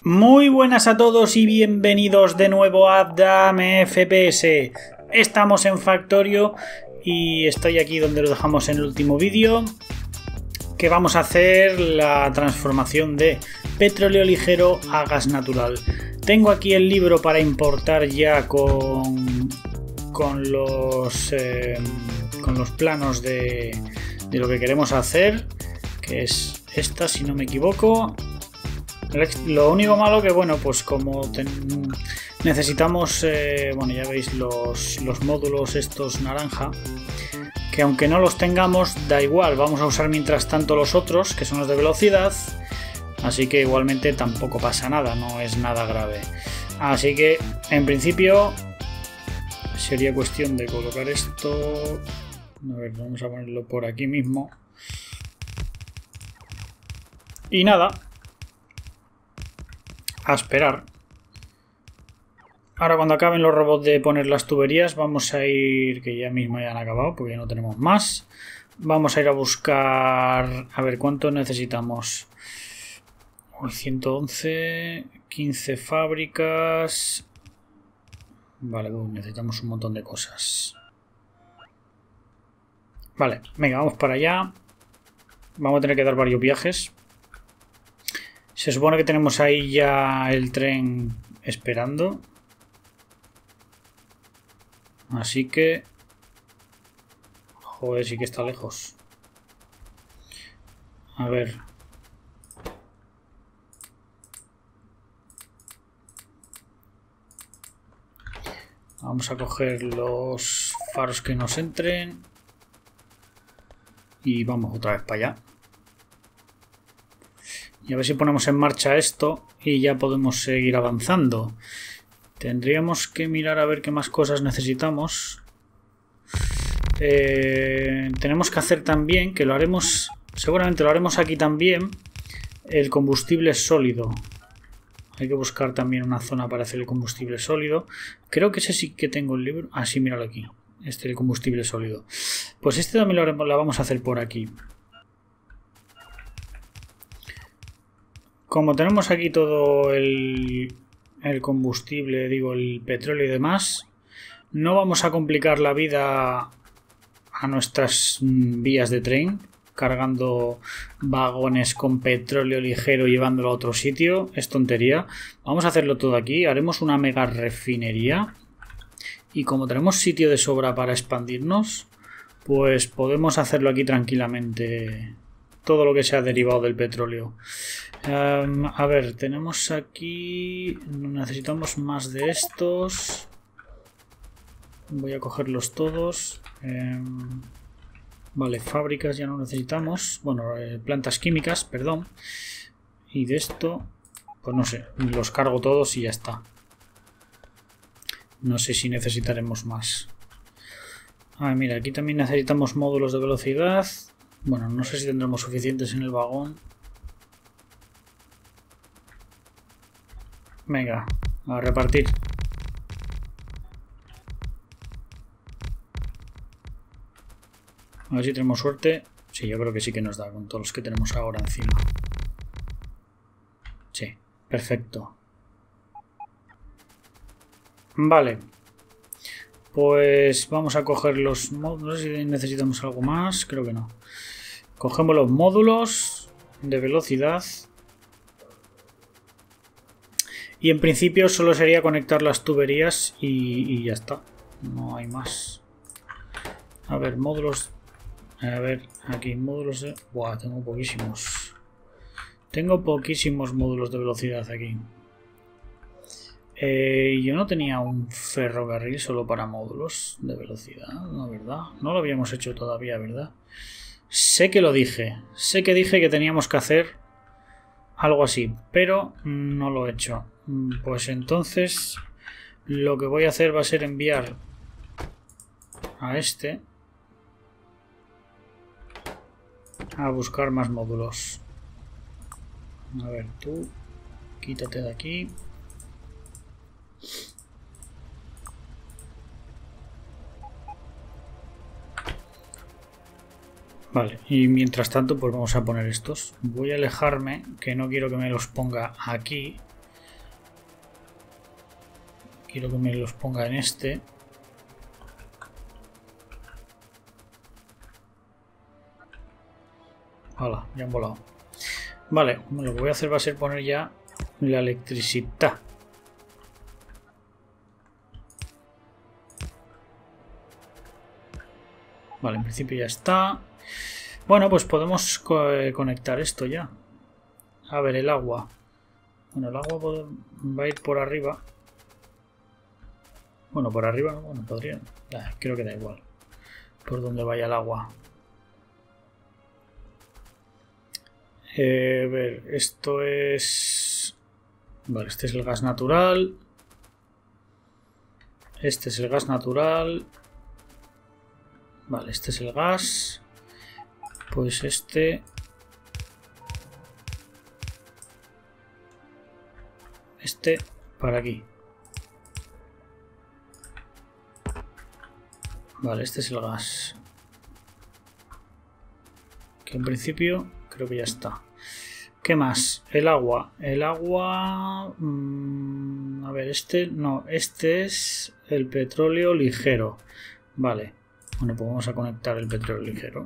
Muy buenas a todos y bienvenidos de nuevo a Dame FPS. Estamos en Factorio y estoy aquí donde lo dejamos en el último vídeo, que vamos a hacer la transformación de petróleo ligero a gas natural. Tengo aquí el libro para importar ya con los planos de lo que queremos hacer, que es esta, si no me equivoco. Lo único malo que, bueno, pues como necesitamos, bueno, ya veis los módulos estos naranja, que aunque no los tengamos, da igual, vamos a usar mientras tanto los otros, que son los de velocidad, así que igualmente tampoco pasa nada, no es nada grave. Así que, en principio, sería cuestión de colocar esto. A ver, vamos a ponerlo por aquí mismo. Y nada, a esperar. Ahora, cuando acaben los robots de poner las tuberías, vamos a ir, que ya mismo ya han acabado porque ya no tenemos más. Vamos a ir a buscar, a ver cuánto necesitamos. 111, 15 fábricas. Vale, necesitamos un montón de cosas. Vale, venga, vamos para allá. Vamos a tener que dar varios viajes. Se supone que tenemos ahí ya el tren esperando. Así que... Joder, sí que está lejos. A ver. Vamos a coger los faros que nos entren. Y vamos otra vez para allá. Y a ver si ponemos en marcha esto y ya podemos seguir avanzando. Tendríamos que mirar a ver qué más cosas necesitamos. Tenemos que hacer también, que lo haremos, seguramente lo haremos aquí también, el combustible sólido. Hay que buscar también una zona para hacer el combustible sólido. Creo que ese sí que tengo el libro. Ah, sí, míralo aquí. Este es el combustible sólido. Pues este también lo vamos a hacer por aquí. Como tenemos aquí todo el combustible, digo, el petróleo y demás, no vamos a complicar la vida a nuestras vías de tren, cargando vagones con petróleo ligero y llevándolo a otro sitio. Es tontería. Vamos a hacerlo todo aquí. Haremos una mega refinería. Y como tenemos sitio de sobra para expandirnos, pues podemos hacerlo aquí tranquilamente. Todo lo que sea derivado del petróleo. A ver, tenemos aquí... Necesitamos más de estos. Voy a cogerlos todos. Vale, fábricas ya no necesitamos. Bueno, plantas químicas, perdón. Y de esto, pues no sé, los cargo todos y ya está. No sé si necesitaremos más. Ah, mira, aquí también necesitamos módulos de velocidad. Bueno, no sé si tendremos suficientes en el vagón. Venga, a repartir. A ver si tenemos suerte. Sí, yo creo que sí que nos da con todos los que tenemos ahora encima. Sí, perfecto. Vale. Pues vamos a coger los módulos. No sé si necesitamos algo más. Creo que no. Cogemos los módulos de velocidad. Y en principio solo sería conectar las tuberías y ya está. No hay más. A ver, módulos. A ver, aquí módulos de... Buah, tengo poquísimos. Tengo poquísimos módulos de velocidad aquí. Yo no tenía un ferrocarril solo para módulos de velocidad, ¿no? ¿Verdad? No lo habíamos hecho todavía, ¿verdad? Sé que lo dije. Sé que dije que teníamos que hacer algo así, pero no lo he hecho. Pues entonces lo que voy a hacer va a ser enviar a este a buscar más módulos. A ver, tú quítate de aquí. Vale, y mientras tanto pues vamos a poner estos. Voy a alejarme, que no quiero que me los ponga aquí. Quiero que me los ponga en este. Hola, ya han volado. Vale, lo que voy a hacer va a ser poner ya la electricidad. Vale, en principio ya está. Bueno, pues podemos conectar esto ya. A ver, el agua. Bueno, el agua va a ir por arriba. Bueno, por arriba, bueno, podría. Creo que da igual. Por donde vaya el agua. A ver, esto es... Vale, este es el gas natural. Este es el gas natural. Vale, este es el gas. Pues este... Este para aquí. Vale, este es el gas. Que en principio creo que ya está. ¿Qué más? El agua. El agua... a ver, este... No, este es el petróleo ligero. Vale. Bueno, pues vamos a conectar el petróleo ligero.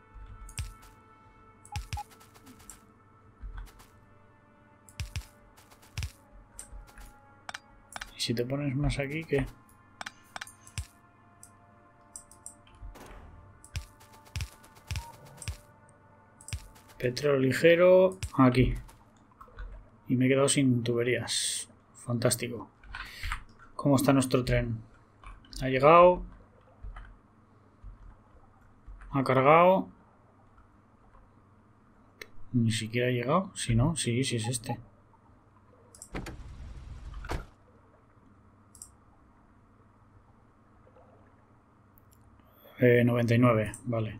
Y si te pones más aquí, ¿qué? Petróleo ligero aquí. Y me he quedado sin tuberías. Fantástico. ¿Cómo está nuestro tren? Ha llegado. Ha cargado. Ni siquiera ha llegado. Si no, sí es este. Eh, 99, vale.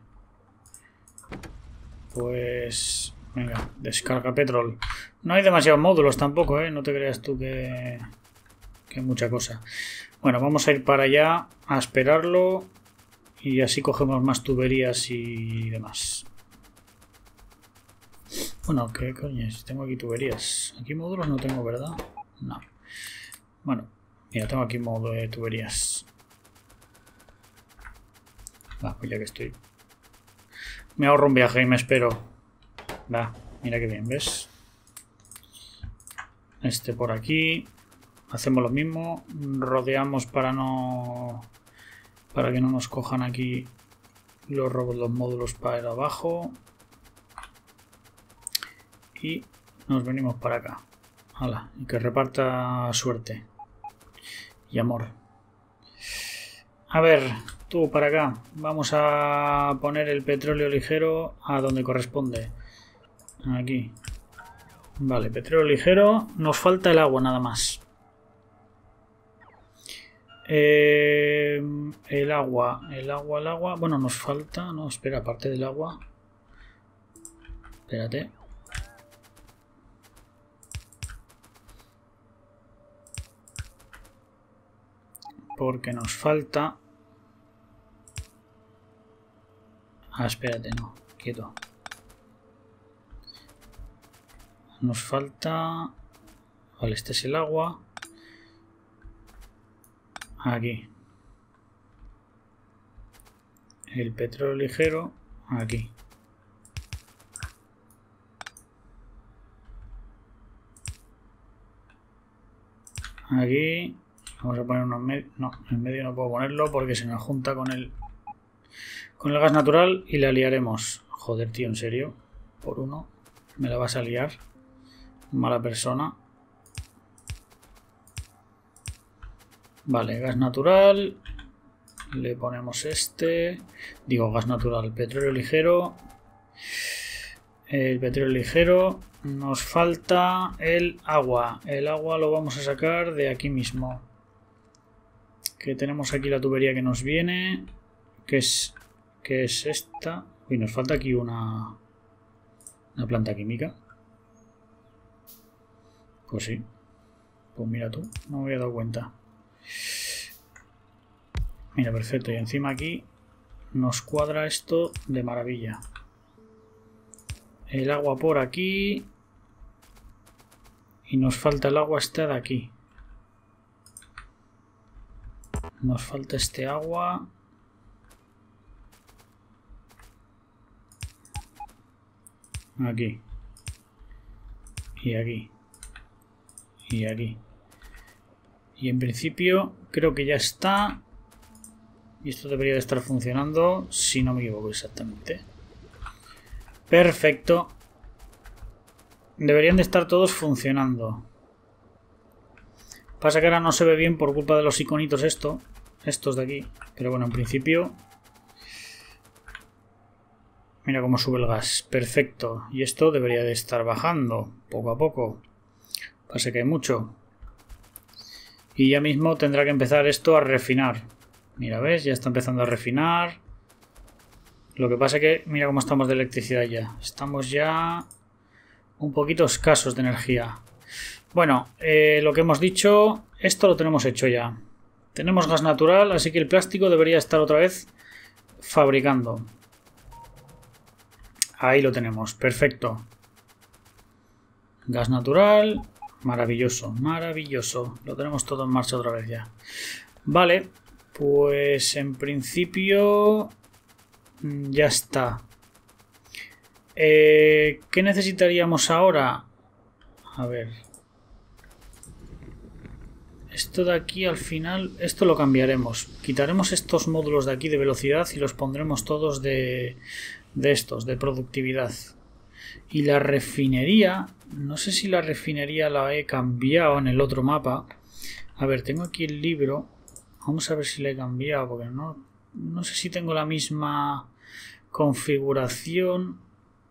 Pues... Venga, descarga petrol. No hay demasiados módulos tampoco, ¿eh? No te creas tú que mucha cosa. Bueno, vamos a ir para allá a esperarlo. Y así cogemos más tuberías y demás. Bueno, ¿qué coño es? Tengo aquí tuberías. Aquí módulos no tengo, ¿verdad? No. Bueno, mira, tengo aquí módulo de tuberías. Va, pues ya que estoy. Me ahorro un viaje y me espero. Va, mira que bien, ¿ves? Este por aquí. Hacemos lo mismo. Rodeamos para que no nos cojan aquí los módulos para ir abajo. Y nos venimos para acá. Hala, y que reparta suerte y amor. A ver, tú para acá. Vamos a poner el petróleo ligero a donde corresponde. Aquí. Vale, petróleo ligero. Nos falta el agua nada más. El agua. Bueno, nos falta... No, espera, aparte del agua. Espérate. Porque nos falta... Ah, espérate, no. Quieto. Nos falta... Vale, este es el agua. Aquí. El petróleo ligero. Aquí. Aquí. Vamos a poner uno en medio. No, en medio no puedo ponerlo porque se nos junta con el gas natural y la liaremos. Joder, tío, en serio. Por uno. Me la vas a liar. Mala persona. Vale, gas natural. Le ponemos este. Digo, gas natural. Petróleo ligero. El petróleo ligero. Nos falta el agua. El agua lo vamos a sacar de aquí mismo. Que tenemos aquí la tubería que nos viene. Que es esta. Uy, nos falta aquí una planta química. Pues sí. Pues mira tú, no me había dado cuenta. Mira, perfecto. Y encima aquí nos cuadra esto de maravilla. El agua por aquí. Y nos falta el agua esta de aquí. Nos falta este agua. Aquí. Y aquí. Y aquí. Y en principio creo que ya está. Y esto debería de estar funcionando, si no me equivoco exactamente. Perfecto. Deberían de estar todos funcionando. Pasa que ahora no se ve bien por culpa de los iconitos estos de aquí. Pero bueno, en principio... Mira cómo sube el gas. Perfecto. Y esto debería de estar bajando poco a poco. Pasa que hay mucho. Y ya mismo tendrá que empezar esto a refinar. Mira, ¿ves? Ya está empezando a refinar. Lo que pasa que... Mira cómo estamos de electricidad ya. Estamos ya... un poquito escasos de energía. Bueno, lo que hemos dicho... Esto lo tenemos hecho ya. Tenemos gas natural, así que el plástico debería estar otra vez fabricando. Ahí lo tenemos, perfecto. Gas natural, maravilloso, maravilloso. Lo tenemos todo en marcha otra vez ya. Vale, pues en principio ya está. ¿Qué necesitaríamos ahora? A ver. Esto de aquí al final, esto lo cambiaremos. Quitaremos estos módulos de aquí de velocidad y los pondremos todos de estos, de productividad. Y la refinería, no sé si la refinería la he cambiado en el otro mapa. A ver, tengo aquí el libro. Vamos a ver si la he cambiado, porque no sé si tengo la misma configuración.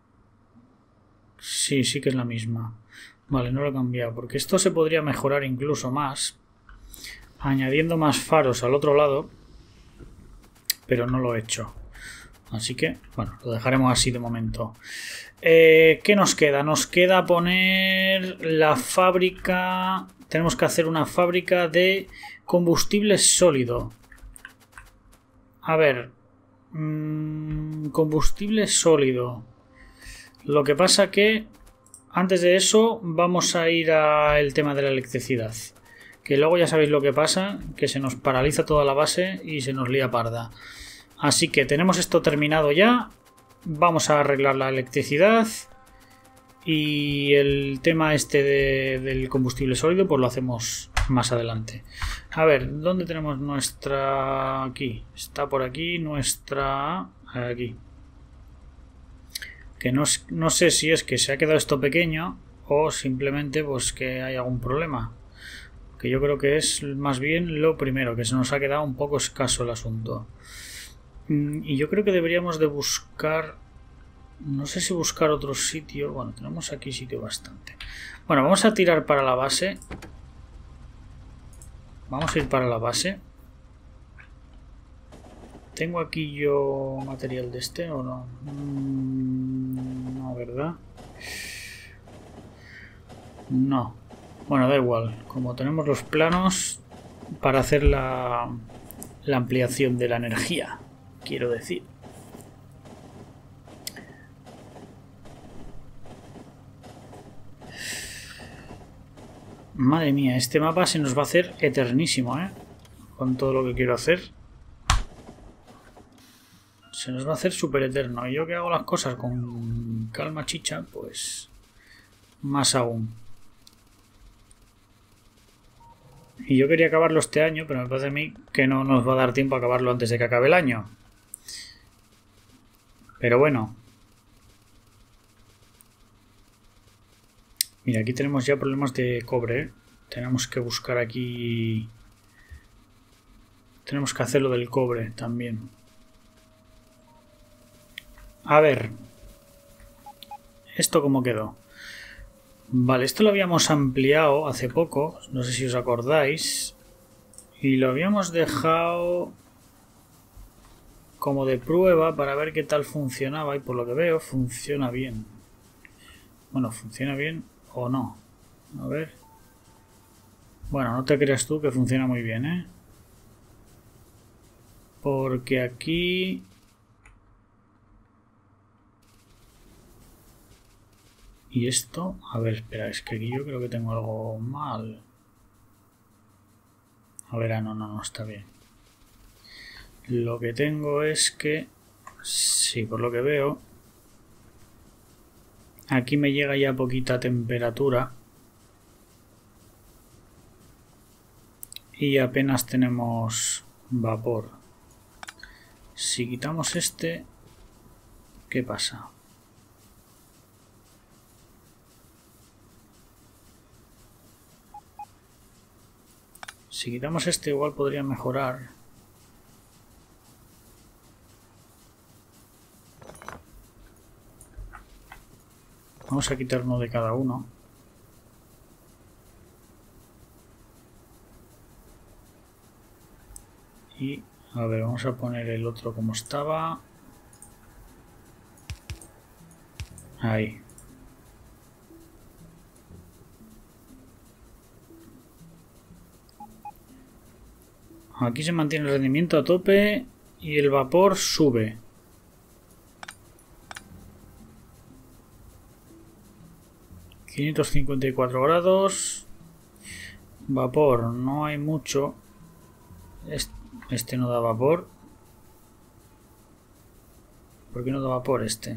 Sí, sí que es la misma. Vale, no lo he cambiado, porque esto se podría mejorar incluso más, añadiendo más faros al otro lado, pero no lo he hecho. Así que, bueno, lo dejaremos así de momento. ¿Qué nos queda? Nos queda poner la fábrica... Tenemos que hacer una fábrica de combustible sólido. A ver... combustible sólido. Lo que pasa que... Antes de eso vamos a ir al tema de la electricidad. Que luego ya sabéis lo que pasa, que se nos paraliza toda la base y se nos lía parda. Así que tenemos esto terminado ya. Vamos a arreglar la electricidad. Y el tema este del combustible sólido pues lo hacemos más adelante. A ver, ¿dónde tenemos nuestra...? Aquí. Está por aquí nuestra... Aquí. Que no sé si es que se ha quedado esto pequeño o simplemente pues que hay algún problema. Que yo creo que es más bien lo primero, que se nos ha quedado un poco escaso el asunto. Y yo creo que deberíamos de buscar... No sé si buscar otro sitio. Bueno, tenemos aquí sitio bastante. Bueno, vamos a tirar para la base. Vamos a ir para la base. ¿Tengo aquí yo material de este o no? No, ¿verdad? No. Bueno, da igual. Como tenemos los planos para hacer la ampliación de la energía, quiero decir. Madre mía, este mapa se nos va a hacer eternísimo, ¿eh? Con todo lo que quiero hacer. Se nos va a hacer súper eterno. Y yo que hago las cosas con calma chicha, pues más aún. Y yo quería acabarlo este año, pero me parece a mí que no nos va a dar tiempo a acabarlo antes de que acabe el año. Pero bueno. Mira, aquí tenemos ya problemas de cobre, ¿eh? Tenemos que buscar aquí... Tenemos que hacer lo del cobre también. A ver. ¿Esto cómo quedó? Vale, esto lo habíamos ampliado hace poco, no sé si os acordáis. Y lo habíamos dejado como de prueba para ver qué tal funcionaba. Y por lo que veo, funciona bien. Bueno, funciona bien o no. A ver. Bueno, no te creas tú que funciona muy bien, ¿eh? Porque aquí... Y esto... A ver, espera, es que aquí yo creo que tengo algo mal. A ver, no está bien. Lo que tengo es que, sí, por lo que veo, aquí me llega ya poquita temperatura y apenas tenemos vapor. Si quitamos este, ¿qué pasa? Si quitamos este igual podría mejorar. Vamos a quitar uno de cada uno. Y a ver, vamos a poner el otro como estaba. Ahí. Aquí se mantiene el rendimiento a tope y el vapor sube. ...554 grados... Vapor, no hay mucho. Este no da vapor. ¿Por qué no da vapor este?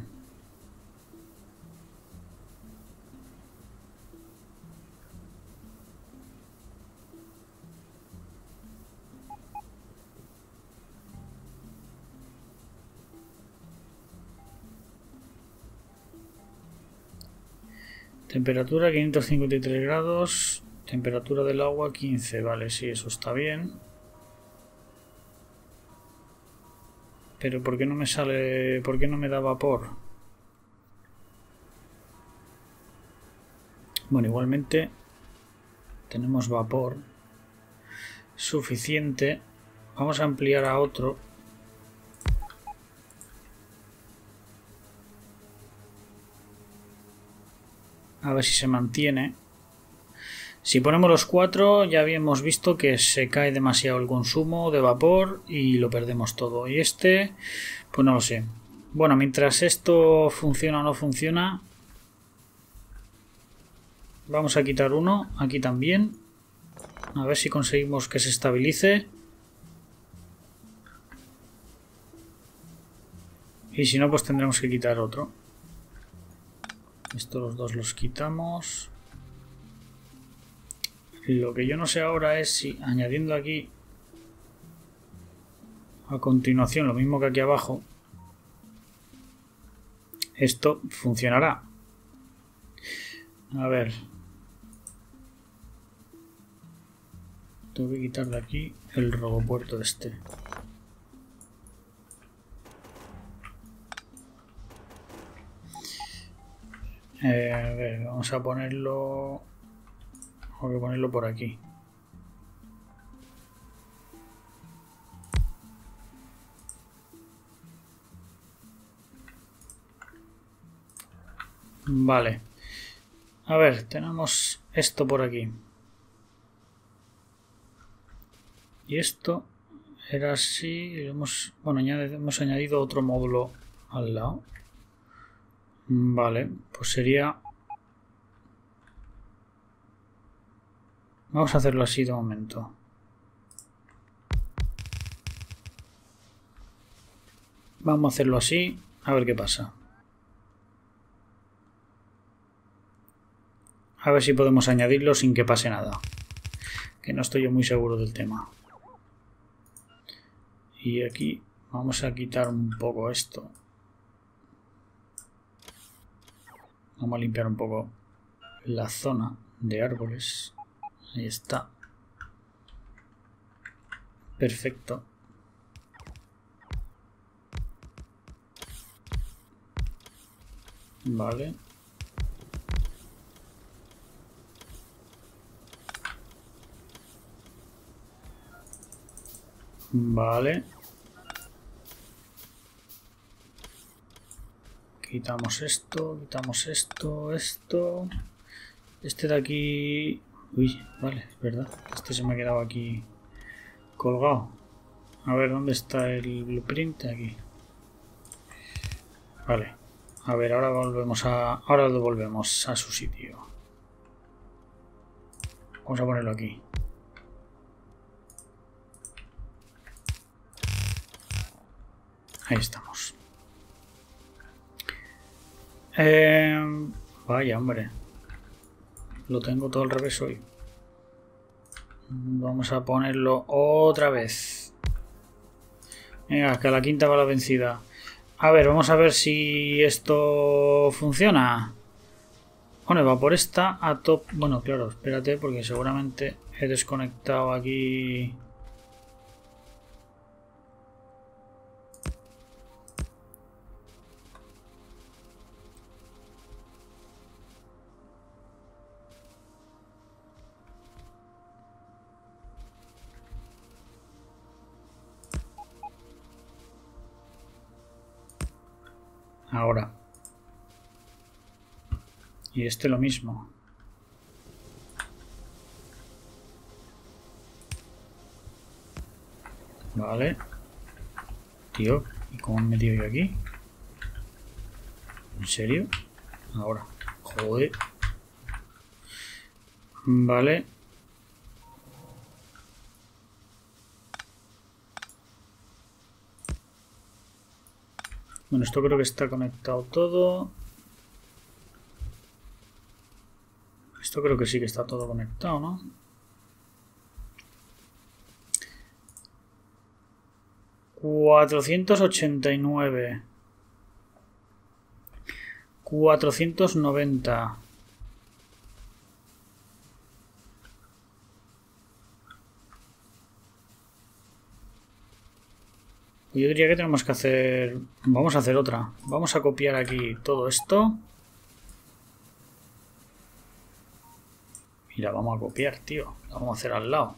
Temperatura 553 grados. Temperatura del agua 15. Vale, sí, eso está bien. Pero ¿por qué no me sale? ¿Por qué no me da vapor? Bueno, igualmente tenemos vapor suficiente. Vamos a ampliar a otro. A ver si se mantiene. Si ponemos los 4 ya habíamos visto que se cae demasiado el consumo de vapor y lo perdemos todo. Y este, pues no lo sé. Bueno, mientras esto funciona o no funciona, vamos a quitar uno, aquí también. A ver si conseguimos que se estabilice. Y si no, pues tendremos que quitar otro. Estos los dos los quitamos. Lo que yo no sé ahora es si añadiendo aquí a continuación lo mismo que aquí abajo, esto funcionará. A ver. Tengo que quitar de aquí el robopuerto este. A ver, vamos a ponerlo... Tengo que ponerlo por aquí. Vale. A ver, tenemos esto por aquí. Y esto era así. Bueno, hemos añadido otro módulo al lado. Vale, pues sería... Vamos a hacerlo así de momento. Vamos a hacerlo así, a ver qué pasa. A ver si podemos añadirlo sin que pase nada. Que no estoy yo muy seguro del tema. Y aquí vamos a quitar un poco esto. Vamos a limpiar un poco la zona de árboles. Ahí está. Perfecto. Vale. Vale. Quitamos esto, esto. Este de aquí... Uy, vale, es verdad. Este se me ha quedado aquí colgado. A ver, ¿dónde está el blueprint? Aquí. Vale. A ver, ahora ahora lo devolvemos a su sitio. Vamos a ponerlo aquí. Ahí estamos. Vaya, hombre. Lo tengo todo al revés hoy. Vamos a ponerlo otra vez. Venga, que a la quinta va la vencida. A ver, vamos a ver si esto funciona. Bueno, va por esta a top. Bueno, claro, espérate porque seguramente he desconectado aquí. Ahora. Y este lo mismo. Vale. Tío, ¿y cómo me he metido yo aquí? ¿En serio? Ahora. Joder. Vale. Bueno, esto creo que está conectado todo. Esto creo que sí que está todo conectado, ¿no? $489. 490. Yo diría que tenemos que hacer... Vamos a hacer otra. Vamos a copiar aquí todo esto. Mira, vamos a copiar, tío. Lo vamos a hacer al lado.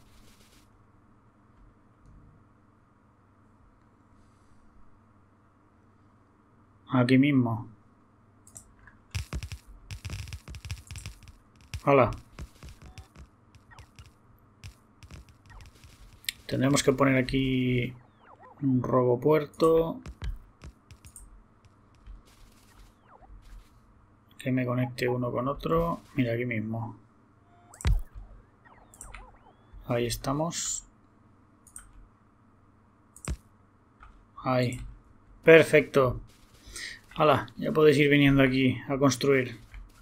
Aquí mismo. Hala. Tendremos que poner aquí un robopuerto que me conecte uno con otro. Mira, aquí mismo. Ahí estamos. Ahí. Perfecto. Hala, ya podéis ir viniendo aquí a construir.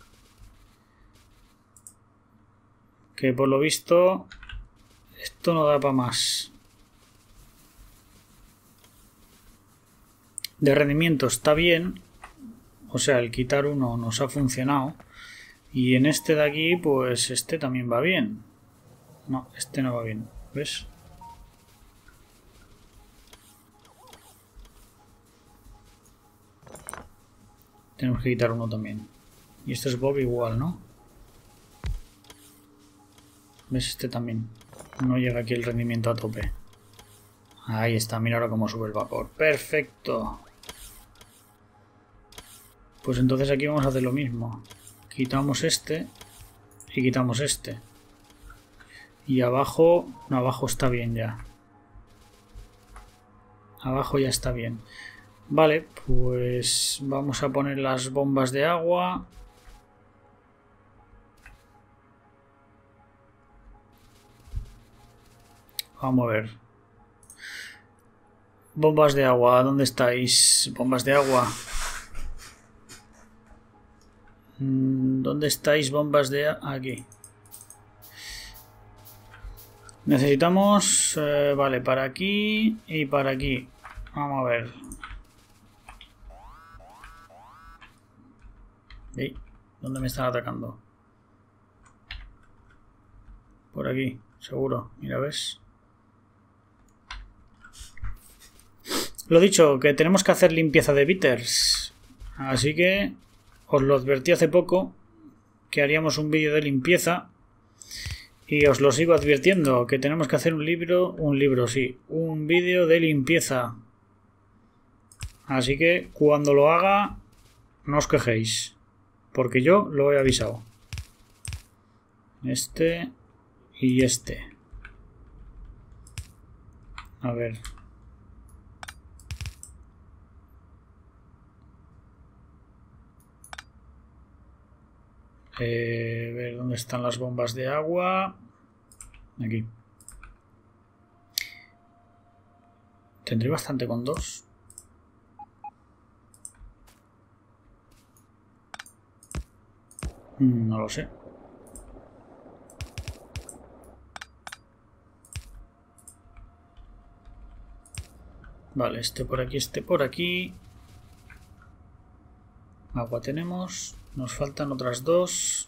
Que por lo visto esto no da para más. De rendimiento está bien. O sea, el quitar uno nos ha funcionado. Y en este de aquí, pues este también va bien. No, este no va bien. ¿Ves? Tenemos que quitar uno también. Y este es Bob igual, ¿no? ¿Ves? Este también. No llega aquí el rendimiento a tope. Ahí está, mira ahora cómo sube el vapor. ¡Perfecto! Pues entonces aquí vamos a hacer lo mismo. Quitamos este y quitamos este. Y abajo... No, abajo está bien ya. Abajo ya está bien. Vale, pues vamos a poner las bombas de agua. Vamos a ver. Bombas de agua, ¿dónde estáis? Bombas de agua. ¿Dónde estáis, bombas de agua? Aquí. Necesitamos... vale, para aquí y para aquí. Vamos a ver. ¿Dónde me están atacando? Por aquí, seguro. Mira, ¿ves? Lo dicho, que tenemos que hacer limpieza de bitters. Así que os lo advertí hace poco que haríamos un vídeo de limpieza. Y os lo sigo advirtiendo, que tenemos que hacer un vídeo de limpieza. Así que cuando lo haga, no os quejéis. Porque yo lo he avisado. Este y este. A ver. Ver dónde están las bombas de agua. Aquí. Tendré bastante con dos. No lo sé. Vale, este por aquí, este por aquí. Agua tenemos. Nos faltan otras dos.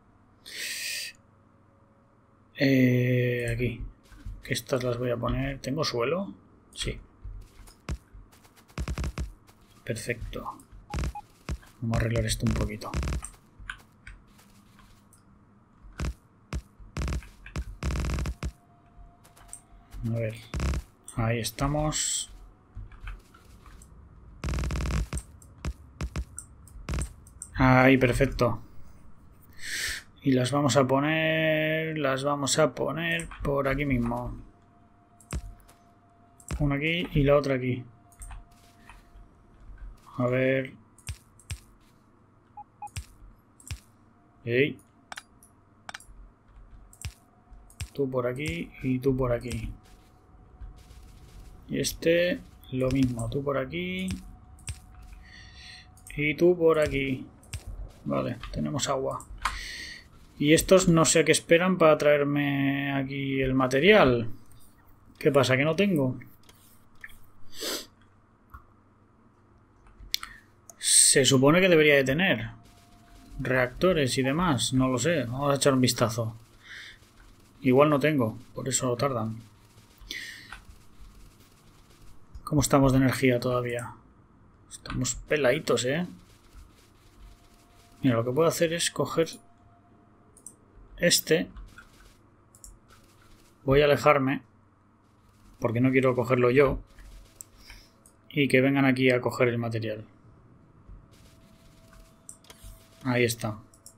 Aquí. Que estas las voy a poner. ¿Tengo suelo? Sí. Perfecto. Vamos a arreglar esto un poquito. A ver. Ahí estamos. Ahí, perfecto. Y las vamos a poner por aquí mismo. Una aquí y la otra aquí. A ver. ¡Ey! Tú por aquí y tú por aquí. Y este lo mismo, tú por aquí y tú por aquí. Vale, tenemos agua. Y estos no sé a qué esperan para traerme aquí el material. ¿Qué pasa? ¿Que no tengo? Se supone que debería de tener reactores y demás. No lo sé. Vamos a echar un vistazo. Igual no tengo, por eso tardan. ¿Cómo estamos de energía todavía? Estamos peladitos, ¿eh? Mira, lo que puedo hacer es coger este. Voy a alejarme, porque no quiero cogerlo yo. Y que vengan aquí a coger el material. Ahí está.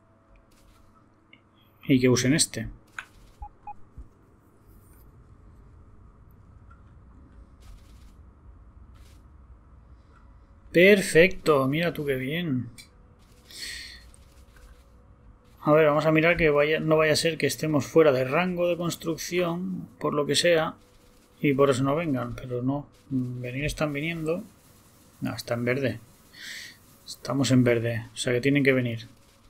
Y que usen este. Perfecto, mira tú qué bien. A ver, vamos a mirar que no vaya a ser que estemos fuera de rango de construcción, por lo que sea, y por eso no vengan, pero no. Venir están viniendo. No, está en verde. Estamos en verde, o sea que tienen que venir.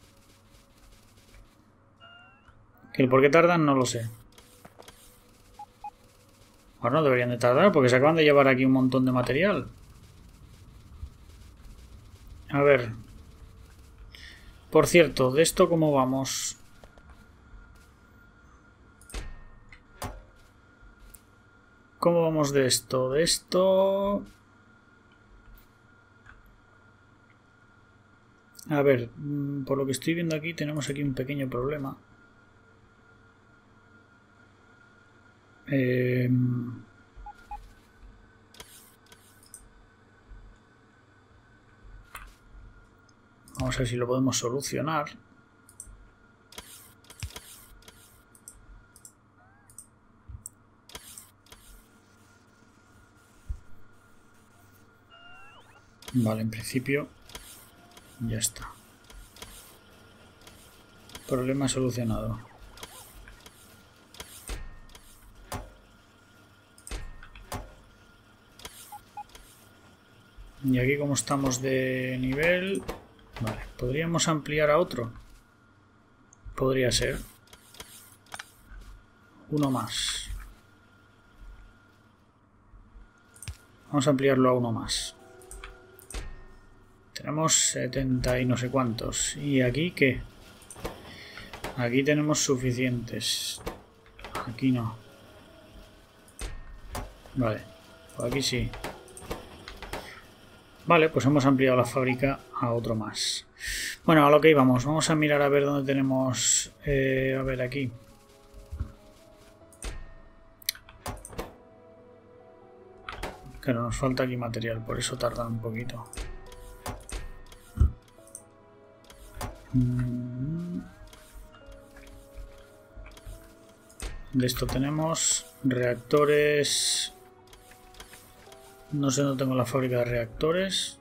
Que el por qué tardan no lo sé. Ahora no deberían de tardar porque se acaban de llevar aquí un montón de material. A ver. Por cierto, ¿de esto cómo vamos? ¿Cómo vamos de esto? De esto... A ver, por lo que estoy viendo aquí tenemos aquí un pequeño problema. Vamos a ver si lo podemos solucionar. Vale, en principio ya está. Problema solucionado. Y aquí como estamos de nivel... Vale, ¿podríamos ampliar a otro? Podría ser. Uno más. Vamos a ampliarlo a uno más. Tenemos 70 y no sé cuántos. ¿Y aquí qué? Aquí tenemos suficientes. Aquí no. Vale, por aquí sí. Vale, pues hemos ampliado la fábrica a otro más. Bueno, a lo que íbamos. Vamos a mirar a ver dónde tenemos... a ver, aquí. Claro, nos falta aquí material, por eso tardan un poquito. De esto tenemos reactores. No sé dónde tengo la fábrica de reactores.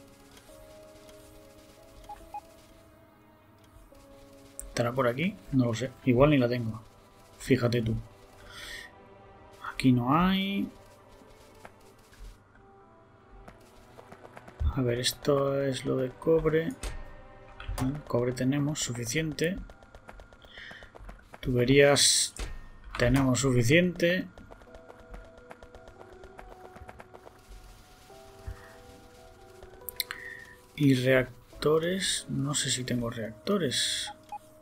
¿Estará por aquí? No lo sé. Igual ni la tengo. Fíjate tú. Aquí no hay. A ver, esto es lo de cobre. Cobre tenemos suficiente. Tuberías tenemos suficiente. Y reactores, no sé si tengo reactores.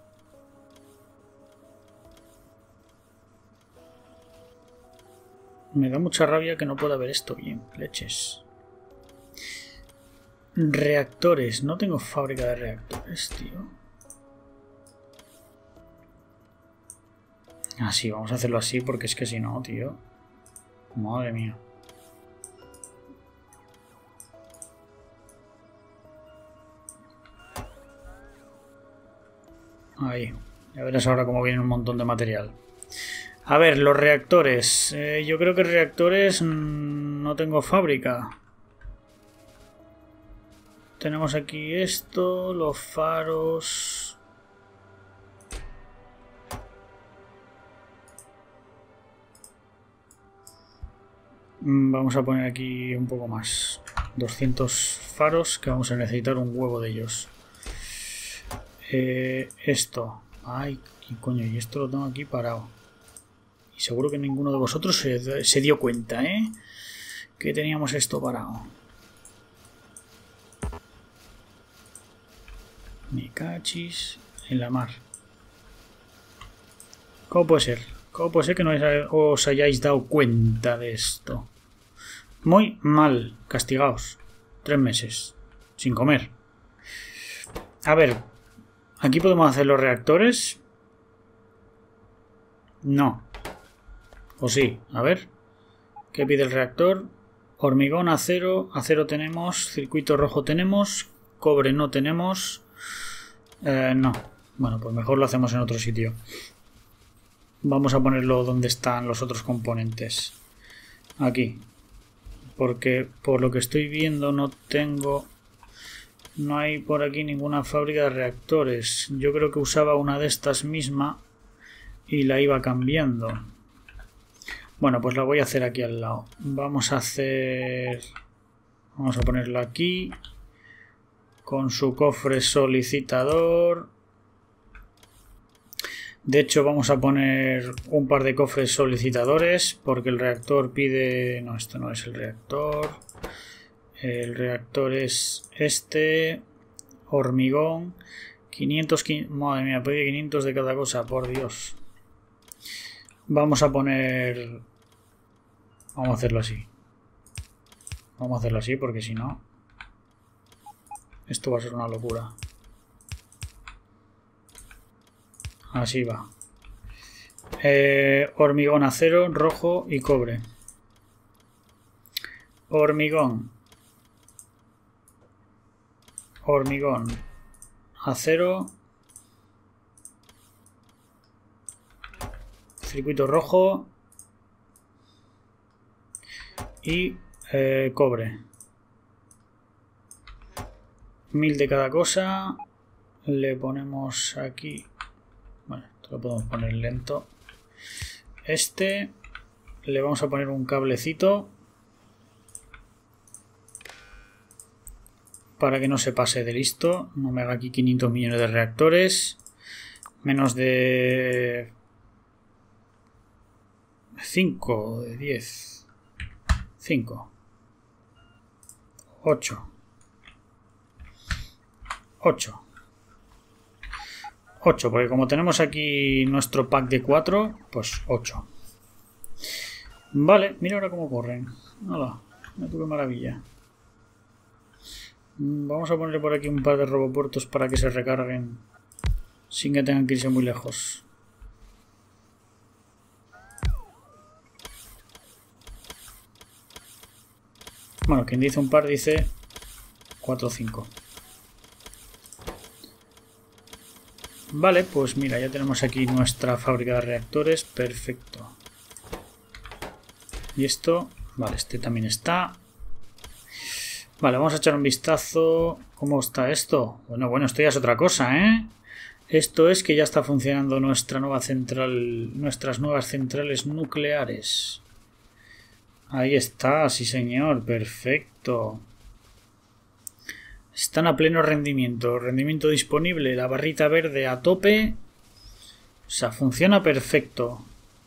Me da mucha rabia que no pueda ver esto bien, leches. Reactores, no tengo fábrica de reactores, tío. Así, vamos a hacerlo así porque es que si no, tío. Madre mía. Ahí, ya verás ahora cómo viene un montón de material. A ver, los reactores. Yo creo que reactores no tengo fábrica. Tenemos aquí esto, los faros. Vamos a poner aquí un poco más. 200 faros, que vamos a necesitar un huevo de ellos. Esto. Ay, ¿qué coño? Y esto lo tengo aquí parado. Y seguro que ninguno de vosotros se dio cuenta, ¿eh? Que teníamos esto parado. Me cachis en la mar. ¿Cómo puede ser? ¿Cómo puede ser que no os hayáis dado cuenta de esto? Muy mal. Castigaos. 3 meses. Sin comer. A ver. ¿Aquí podemos hacer los reactores? No. ¿O sí? A ver. ¿Qué pide el reactor? Hormigón, acero. Acero tenemos. Circuito rojo tenemos. Cobre no tenemos. No. Bueno, pues mejor lo hacemos en otro sitio. Vamos a ponerlo donde están los otros componentes. Aquí. Porque por lo que estoy viendo no hay por aquí ninguna fábrica de reactores. Yo creo que usaba una de estas misma y la iba cambiando. Bueno, pues la voy a hacer aquí al lado. Vamos a ponerla aquí. Con su cofre solicitador. De hecho, vamos a poner un par de cofres solicitadores. Porque el reactor pide... No, esto no es el reactor. El reactor es este. Hormigón. 500... Madre mía, pide 500 de cada cosa, por Dios. Vamos a poner... Vamos a hacerlo así. Vamos a hacerlo así porque si no... Esto va a ser una locura. Así va. Hormigón, acero, rojo y cobre. Hormigón. Hormigón. Acero. Circuito rojo. Y cobre. 1000 de cada cosa. Le ponemos aquí. Bueno, esto lo podemos poner lento. Este. Le vamos a poner un cablecito. Para que no se pase de listo. No me haga aquí 500 millones de reactores. Menos de 5, de 10. 5. 8. 8. 8, porque como tenemos aquí nuestro pack de 4, pues 8. Vale, mira ahora cómo corren. Hola, mira tú qué maravilla. Vamos a ponerle por aquí un par de robopuertos para que se recarguen sin que tengan que irse muy lejos. Bueno, quien dice un par dice 4 o 5. Vale, pues mira, ya tenemos aquí nuestra fábrica de reactores. Perfecto. Y esto, vale, este también está. Vale, vamos a echar un vistazo. ¿Cómo está esto? Bueno, esto ya es otra cosa, ¿eh? Esto es que ya está funcionando nuestra nueva central, nuestras nuevas centrales nucleares. Ahí está, sí señor, perfecto. Están a pleno rendimiento. Rendimiento disponible. La barrita verde a tope. O sea, funciona perfecto.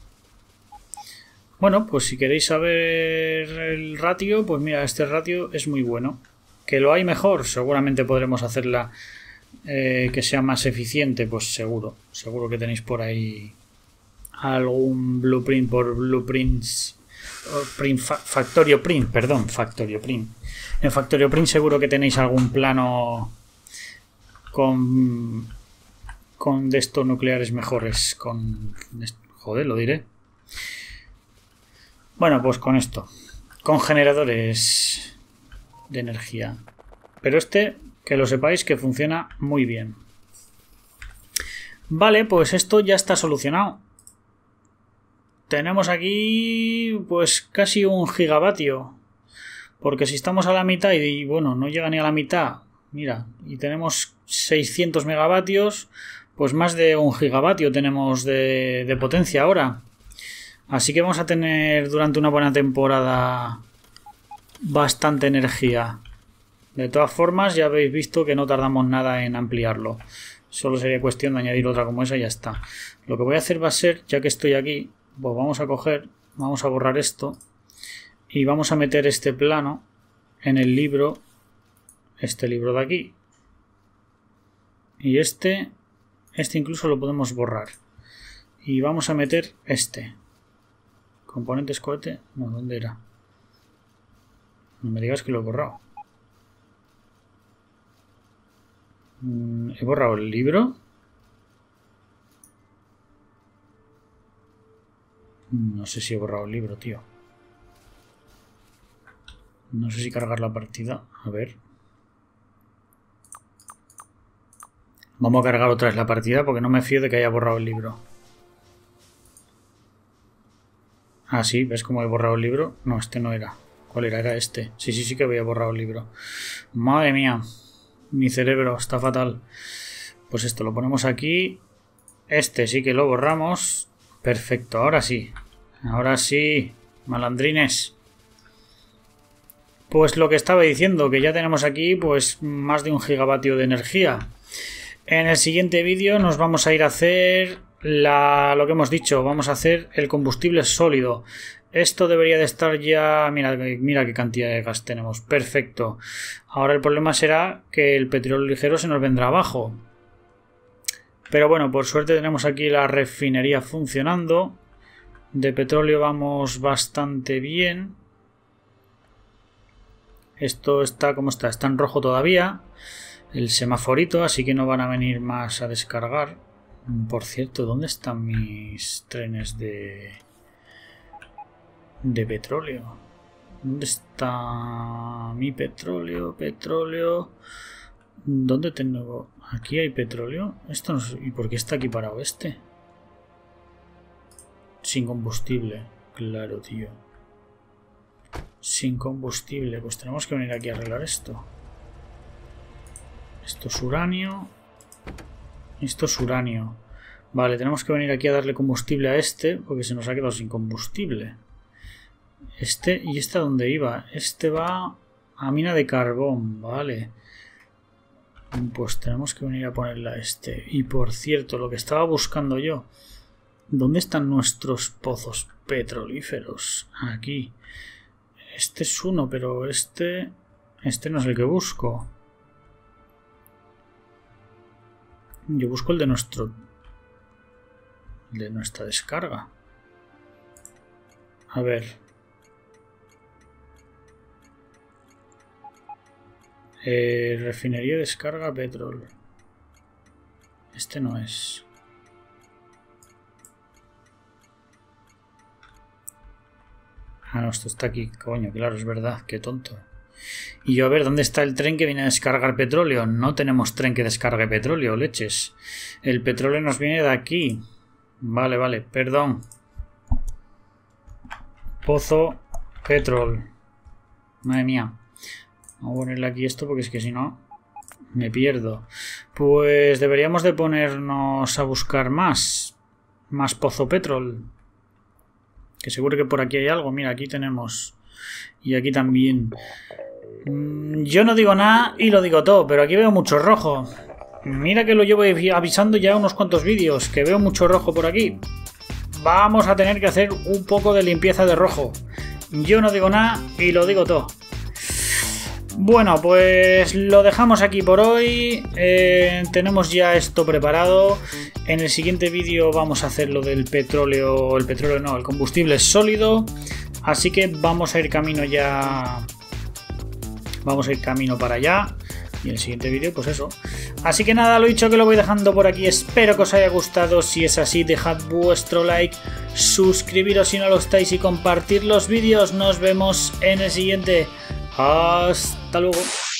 Bueno, pues si queréis saber el ratio, pues mira, este ratio es muy bueno. ¿Que lo hay mejor? Seguramente podremos hacerla que sea más eficiente, pues seguro. Seguro que tenéis por ahí algún blueprint por blueprints. Factorio Print, perdón, Factorio Print. En Factorio Print seguro que tenéis algún plano con de estos nucleares mejores. Joder, lo diré. Bueno, pues con esto. Con generadores de energía. Pero que lo sepáis que funciona muy bien. Vale, pues esto ya está solucionado. Tenemos aquí pues casi 1 gigavatio. Porque si estamos a la mitad y bueno, no llega ni a la mitad, mira, y tenemos 600 megavatios, pues más de 1 gigavatio tenemos de potencia ahora. Así que vamos a tener durante una buena temporada bastante energía. De todas formas, ya habéis visto que no tardamos nada en ampliarlo. Solo sería cuestión de añadir otra como esa y ya está. Lo que voy a hacer va a ser, ya que estoy aquí, pues vamos a coger, vamos a borrar esto y vamos a meter este plano en el libro, este libro de aquí. Y este incluso lo podemos borrar. Y vamos a meter este. Componentes cohete, no, ¿dónde era? No me digas que lo he borrado. ¿He borrado el libro? No sé si he borrado el libro, tío. No sé si cargar la partida. A ver. Vamos a cargar otra vez la partida porque no me fío de que haya borrado el libro. Ah, sí, ¿ves cómo he borrado el libro? No, este no era. ¿Cuál era? Era este. Sí que había borrado el libro. Madre mía. Mi cerebro está fatal. Pues esto lo ponemos aquí. Este sí que lo borramos. Perfecto, ahora sí. Ahora sí, malandrines. Pues lo que estaba diciendo, que ya tenemos aquí pues más de 1 gigavatio de energía. En el siguiente vídeo nos vamos a ir a hacer lo que hemos dicho, vamos a hacer el combustible sólido. Esto debería de estar ya, mira qué cantidad de gas tenemos, perfecto. Ahora el problema será que el petróleo ligero se nos vendrá abajo. Pero bueno, por suerte tenemos aquí la refinería funcionando. De petróleo vamos bastante bien. Esto está como está en rojo todavía. El semaforito, así que no van a venir más a descargar. Por cierto, ¿dónde están mis trenes de petróleo? ¿Dónde está mi petróleo? ¿Dónde tengo? Aquí hay petróleo. Esto no sé. ¿Y por qué está aquí parado este? Sin combustible. Claro, tío. Sin combustible. Pues tenemos que venir aquí a arreglar esto. Esto es uranio. Esto es uranio. Vale, tenemos que venir aquí a darle combustible a este, porque se nos ha quedado sin combustible. ¿Y este a dónde iba? Este va a mina de carbón, vale. Pues tenemos que venir a ponerle a este. Y por cierto, lo que estaba buscando yo. ¿Dónde están nuestros pozos petrolíferos? Aquí. Este es uno, pero este no es el que busco. Yo busco el de nuestra descarga. A ver. Refinería descarga petróleo. Este no es. Ah, no, esto está aquí. Coño, claro, es verdad. Qué tonto. Y yo a ver, ¿dónde está el tren que viene a descargar petróleo? No tenemos tren que descargue petróleo, leches. El petróleo nos viene de aquí. Vale, perdón. Pozo petrol. Madre mía. Vamos a ponerle aquí esto porque es que si no me pierdo. Pues deberíamos de ponernos a buscar más pozo petrol. Que seguro que por aquí hay algo. Mira, aquí tenemos. Y aquí también. Yo no digo nada y lo digo todo, pero aquí veo mucho rojo. Mira que lo llevo avisando ya unos cuantos vídeos, que veo mucho rojo por aquí. Vamos a tener que hacer un poco de limpieza de rojo. Yo no digo nada y lo digo todo. Bueno, pues lo dejamos aquí por hoy. Tenemos ya esto preparado. En el siguiente vídeo vamos a hacer lo del petróleo. El petróleo no, el combustible sólido. Así que vamos a ir camino ya. Vamos a ir camino para allá. Y en el siguiente vídeo, pues eso. Así que nada, lo dicho, que lo voy dejando por aquí. Espero que os haya gustado. Si es así, dejad vuestro like, suscribiros si no lo estáis y compartir los vídeos. Nos vemos en el siguiente. Hasta luego.